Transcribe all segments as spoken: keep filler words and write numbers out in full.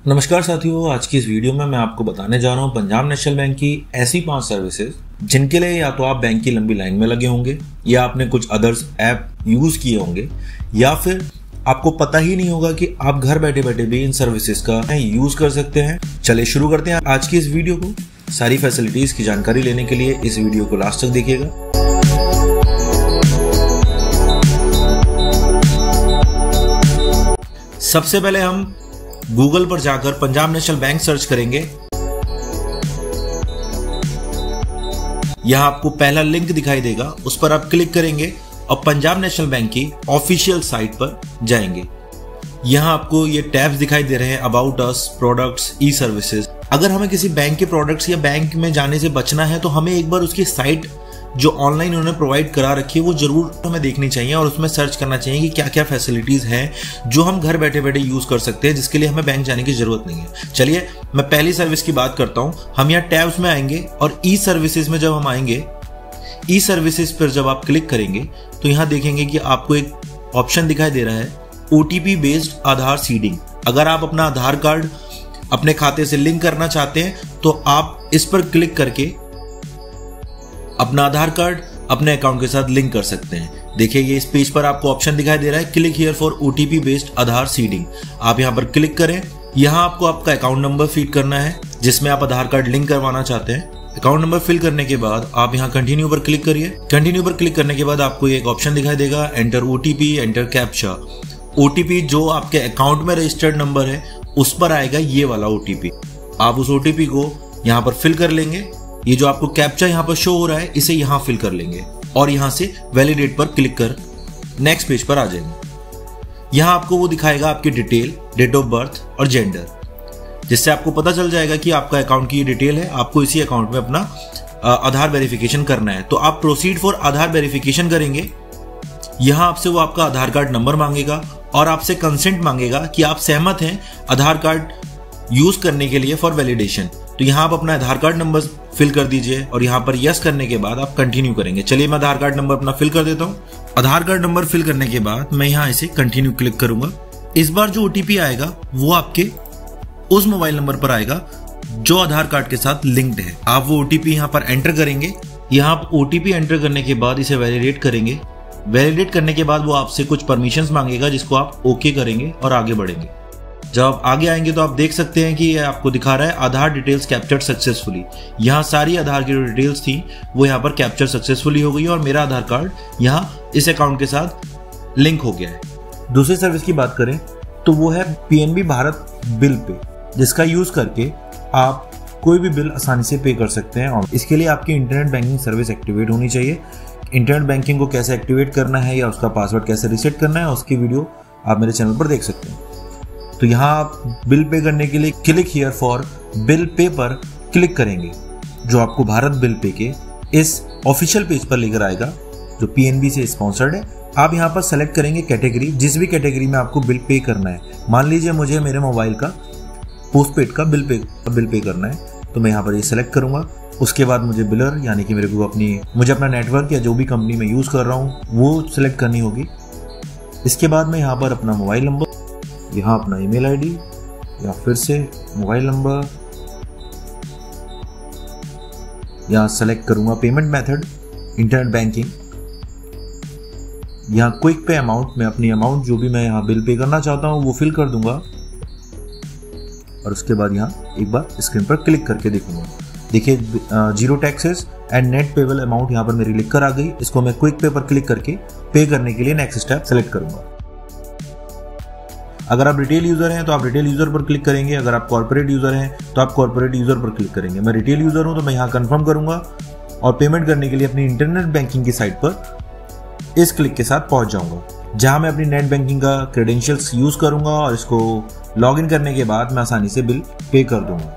नमस्कार साथियों, आज की इस वीडियो में मैं आपको बताने जा रहा हूं पंजाब नेशनल बैंक की ऐसी पांच सर्विसेज जिनके लिए या तो आप बैंक की लंबी लाइन में लगे होंगे या आपने कुछ अदर्स ऐप यूज किए होंगे या फिर आपको पता ही नहीं होगा कि आप घर बैठे बैठे भी इन सर्विसेज का यूज कर सकते हैं। चलिए शुरू करते हैं आज की इस वीडियो को। सारी फैसिलिटीज की जानकारी लेने के लिए इस वीडियो को लास्ट तक देखिएगा। सबसे पहले हम गूगल पर जाकर पंजाब नेशनल बैंक सर्च करेंगे। यहां आपको पहला लिंक दिखाई देगा, उस पर आप क्लिक करेंगे और पंजाब नेशनल बैंक की ऑफिशियल साइट पर जाएंगे। यहां आपको ये टैब्स दिखाई दे रहे हैं, about us, products, e services. अगर हमें किसी बैंक के प्रोडक्ट्स या बैंक में जाने से बचना है तो हमें एक बार उसकी साइट जो ऑनलाइन उन्होंने प्रोवाइड करा रखी है वो जरूर हमें देखनी चाहिए और उसमें सर्च करना चाहिए कि क्या क्या फैसिलिटीज हैं जो हम घर बैठे बैठे यूज कर सकते हैं, जिसके लिए हमें बैंक जाने की जरूरत नहीं है। चलिए मैं पहली सर्विस की बात करता हूं। हम यहाँ टैब्स में आएंगे और ई सर्विसेज में जब हम आएंगे, ई सर्विसेज पर जब आप क्लिक करेंगे तो यहाँ देखेंगे कि आपको एक ऑप्शन दिखाई दे रहा है, ओटीपी बेस्ड आधार सीडिंग। अगर आप अपना आधार कार्ड अपने खाते से लिंक करना चाहते हैं तो आप इस पर क्लिक करके अपना आधार कार्ड अपने अकाउंट के साथ लिंक कर सकते हैं। देखिए ये इस पेज पर आपको ऑप्शन दिखाई दे रहा है, click here for OTP based Aadhaar seeding. आप यहां पर क्लिक करें। यहां आपको आपका अकाउंट नंबर फीड करना है जिसमें आप आधार कार्ड लिंक करवाना चाहते हैं। अकाउंट नंबर फिल करने के बाद आप यहां कंटिन्यू पर क्लिक करिए। कंटिन्यू पर क्लिक करने के बाद आपको एक ऑप्शन दिखाई देगा, enter OTP, enter captcha. OTP जो आपके अकाउंट में रजिस्टर्ड नंबर है उस पर आएगा ये वाला ओटीपी। आप उस ओटीपी को यहाँ पर फिल कर लेंगे। ये जो आपको कैप्चा यहाँ पर शो हो रहा है इसे यहाँ फिल कर लेंगे और यहाँ से वैलिडेट पर क्लिक कर नेक्स्ट पेज पर आ जाएंगे। यहाँ आपको वो दिखाएगा आपकी डिटेल, डेट ऑफ बर्थ और जेंडर, जिससे आपको पता चल जाएगा कि आपका अकाउंट की ये डिटेल है। आपको इसी अकाउंट में अपना आधार वेरिफिकेशन करना है तो आप प्रोसीड फॉर आधार वेरिफिकेशन करेंगे। यहाँ आपसे वो आपका आधार कार्ड नंबर मांगेगा और आपसे कंसेंट मांगेगा कि आप सहमत हैं आधार कार्ड यूज करने के लिए फॉर वैलिडेशन। तो यहाँ आप अपना आधार कार्ड नंबर फिल कर दीजिए और यहाँ पर यस करने के बाद आप कंटिन्यू करेंगे। चलिए मैं आधार कार्ड नंबर अपना फिल कर देता हूँ। आधार कार्ड नंबर फिल करने के बाद मैं यहाँ इसे कंटिन्यू क्लिक करूंगा। इस बार जो ओटीपी आएगा वो आपके उस मोबाइल नंबर पर आएगा जो आधार कार्ड के साथ लिंक्ड है। आप वो ओटीपी यहाँ पर एंटर करेंगे। यहाँ आप ओटीपी एंटर करने के बाद इसे वैलिडेट करेंगे। वैलिडेट करने के बाद वो आपसे कुछ परमिशंस मांगेगा जिसको आप ओके करेंगे और आगे बढ़ेंगे। जब आप आगे आएंगे तो आप देख सकते हैं कि ये आपको दिखा रहा है आधार डिटेल्स कैप्चर्ड सक्सेसफुली। यहाँ सारी आधार की जो डिटेल्स थी वो यहाँ पर कैप्चर सक्सेसफुली हो गई और मेरा आधार कार्ड यहाँ इस अकाउंट के साथ लिंक हो गया है। दूसरी सर्विस की बात करें तो वो है पीएनबी भारत बिल पे, जिसका यूज करके आप कोई भी बिल आसानी से पे कर सकते हैं। और इसके लिए आपकी इंटरनेट बैंकिंग सर्विस एक्टिवेट होनी चाहिए। इंटरनेट बैंकिंग को कैसे एक्टिवेट करना है या उसका पासवर्ड कैसे रीसेट करना है उसकी वीडियो आप मेरे चैनल पर देख सकते हैं। तो यहाँ आप बिल पे करने के लिए click here for bill pay पर क्लिक करेंगे, जो आपको भारत बिल पे के इस ऑफिशियल पेज पर लेकर आएगा जो पीएनबी से स्पॉन्सर्ड है। आप यहाँ पर सेलेक्ट करेंगे कैटेगरी, जिस भी कैटेगरी में आपको बिल पे करना है। मान लीजिए मुझे मेरे मोबाइल का पोस्टपेड का बिल पे बिल पे करना है तो मैं यहाँ पर ये सेलेक्ट करूंगा। उसके बाद मुझे बिलर यानी कि मेरे को अपनी मुझे अपना नेटवर्क या जो भी कंपनी में यूज कर रहा हूँ वो सिलेक्ट करनी होगी। इसके बाद मैं यहाँ पर अपना मोबाइल नंबर, यहाँ अपना ईमेल आईडी या फिर से मोबाइल नंबर, यहाँ सेलेक्ट करूंगा पेमेंट मेथड, इंटरनेट बैंकिंग। यहाँ क्विक पे अमाउंट में अपनी अमाउंट जो भी मैं यहाँ बिल पे करना चाहता हूँ वो फिल कर दूंगा और उसके बाद यहाँ एक बार स्क्रीन पर क्लिक करके देखूंगा। देखिए zero taxes and net payable amount यहाँ पर मेरी लिख कर आ गई। इसको मैं क्विक पे पर क्लिक करके पे करने के लिए नेक्स्ट स्टेप सेलेक्ट करूंगा। अगर आप रिटेल यूजर हैं तो आप रिटेल यूजर पर क्लिक करेंगे। अगर आप कॉर्पोरेट यूजर हैं तो आप कॉर्पोरेट यूजर पर क्लिक करेंगे। मैं रिटेल यूजर हूं तो मैं यहाँ कंफर्म करूंगा और पेमेंट करने के लिए अपनी इंटरनेट बैंकिंग की साइट पर इस क्लिक के साथ पहुंच जाऊंगा, जहां मैं अपनी नेट बैंकिंग का क्रेडेंशियल्स यूज करूंगा और इसको लॉग इन करने के बाद मैं आसानी से बिल पे कर दूंगा।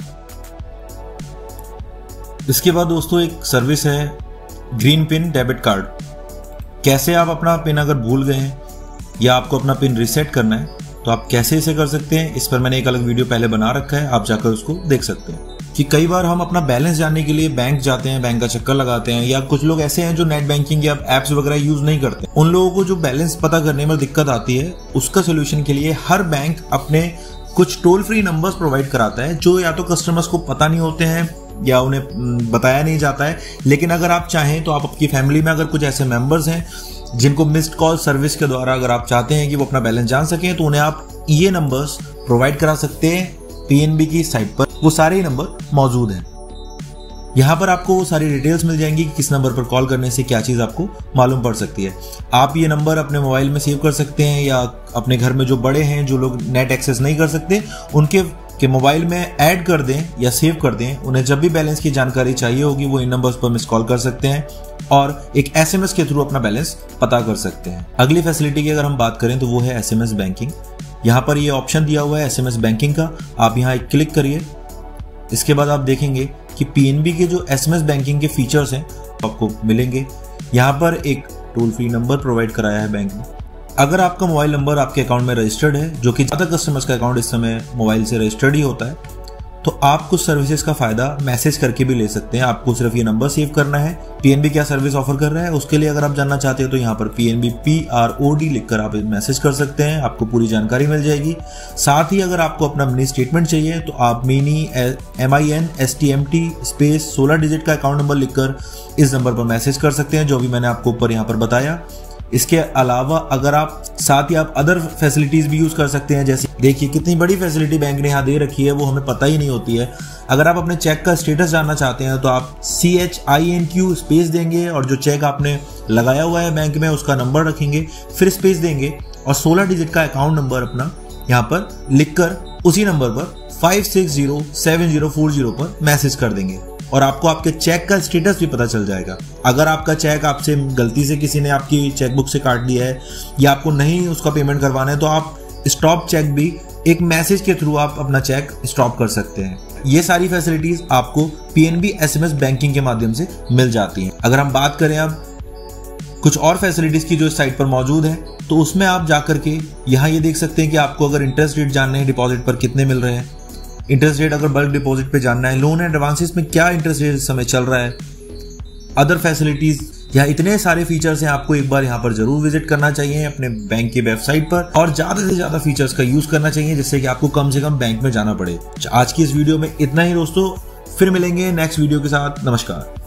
इसके बाद दोस्तों एक सर्विस है ग्रीन पिन डेबिट कार्ड। कैसे आप अपना पिन अगर भूल गए हैं या आपको अपना पिन रीसेट करना है तो आप कैसे इसे कर सकते हैं, इस पर मैंने एक अलग वीडियो पहले बना रखा है, आप जाकर उसको देख सकते हैं। कि कई बार हम अपना बैलेंस जानने के लिए बैंक जाते हैं, बैंक का चक्कर लगाते हैं, या कुछ लोग ऐसे हैं जो नेट बैंकिंग या एप्स वगैरह यूज नहीं करते। उन लोगों को जो बैलेंस पता करने में दिक्कत आती है, उसका सोल्यूशन के लिए हर बैंक अपने कुछ टोल फ्री नंबर्स प्रोवाइड कराता है जो या तो कस्टमर्स को पता नहीं होते हैं या उन्हें बताया नहीं जाता है। लेकिन अगर आप चाहें तो आप आपकी फैमिली में अगर कुछ ऐसे मेंबर्स हैं जिनको मिस्ड कॉल सर्विस के द्वारा अगर आप चाहते हैं कि वो अपना बैलेंस जान सकें तो उन्हें आप ये नंबर्स प्रोवाइड करा सकते हैं। पीएनबी की साइट पर वो सारे ही नंबर मौजूद हैं। यहाँ पर आपको वो सारी डिटेल्स मिल जाएंगी कि किस नंबर पर कॉल करने से क्या चीज़ आपको मालूम पड़ सकती है। आप ये नंबर अपने मोबाइल में सेव कर सकते हैं या अपने घर में जो बड़े हैं, जो लोग नेट एक्सेस नहीं कर सकते, उनके के मोबाइल में ऐड कर दें या सेव कर दें। उन्हें जब भी बैलेंस की जानकारी चाहिए होगी वो इन नंबर्स पर मिस कॉल कर सकते हैं और एक एसएमएस के थ्रू अपना बैलेंस पता कर सकते हैं। अगली फैसिलिटी की अगर हम बात करें तो वो है एसएमएस बैंकिंग। यहाँ पर ये ऑप्शन दिया हुआ है एसएमएस बैंकिंग का, आप यहाँ एक क्लिक करिए। इसके बाद आप देखेंगे कि पीएनबी के जो एसएमएस बैंकिंग के फीचर्स हैं आपको मिलेंगे। यहाँ पर एक टोल फ्री नंबर प्रोवाइड कराया है बैंक ने। अगर आपका मोबाइल नंबर आपके अकाउंट में रजिस्टर्ड है, जो कि ज़्यादा कस्टमर्स का अकाउंट इस समय मोबाइल से रजिस्टर्ड ही होता है, तो आप कुछ सर्विसेज का फायदा मैसेज करके भी ले सकते हैं। आपको सिर्फ ये नंबर सेव करना है। पीएनबी क्या सर्विस ऑफर कर रहा है उसके लिए अगर आप जानना चाहते हैं तो यहाँ पर PNB P R O D लिखकर आप मैसेज कर सकते हैं, आपको पूरी जानकारी मिल जाएगी। साथ ही अगर आपको अपना मिनी स्टेटमेंट चाहिए तो आप mini M I N S T M T space सोलह डिजिट का अकाउंट नंबर लिखकर इस नंबर पर मैसेज कर सकते हैं, जो भी मैंने आपको ऊपर यहाँ पर बताया। इसके अलावा अगर आप साथ ही आप अदर फैसिलिटीज भी यूज कर सकते हैं। जैसे देखिए कितनी बड़ी फैसिलिटी बैंक ने यहाँ दे रखी है, वो हमें पता ही नहीं होती है। अगर आप अपने चेक का स्टेटस जानना चाहते हैं तो आप C H I N Q space देंगे और जो चेक आपने लगाया हुआ है बैंक में उसका नंबर रखेंगे, फिर स्पेस देंगे और सोलह डिजिट का अकाउंट नंबर अपना यहाँ पर लिखकर उसी नंबर पर five six zero seven zero four zero पर मैसेज कर देंगे और आपको आपके चेक का स्टेटस भी पता चल जाएगा। अगर आपका चेक आपसे गलती से किसी ने आपकी चेकबुक से काट लिया है या आपको नहीं उसका पेमेंट करवाना है तो आप स्टॉप चेक भी एक मैसेज के थ्रू आप अपना चेक स्टॉप कर सकते हैं। ये सारी फैसिलिटीज आपको पीएनबी एसएमएस बैंकिंग के माध्यम से मिल जाती हैं। अगर हम बात करें अब कुछ और फैसिलिटीज की जो इस साइट पर मौजूद है तो उसमें आप जाकर के यहाँ ये देख सकते हैं कि आपको अगर इंटरेस्ट रेट जानने हैं डिपॉजिट पर कितने मिल रहे हैं, इंटरेस्ट रेट अगर बल्क डिपॉजिट पे जानना है, लोन एंड एडवांसेस में क्या इंटरेस्ट रेट इस समय चल रहा है, अदर फैसिलिटीज, यहाँ इतने सारे फीचर्स हैं। आपको एक बार यहाँ पर जरूर विजिट करना चाहिए अपने बैंक की वेबसाइट पर और ज्यादा से ज्यादा फीचर्स का यूज करना चाहिए जिससे कि आपको कम से कम बैंक में जाना पड़े। आज की इस वीडियो में इतना ही दोस्तों, फिर मिलेंगे नेक्स्ट वीडियो के साथ। नमस्कार।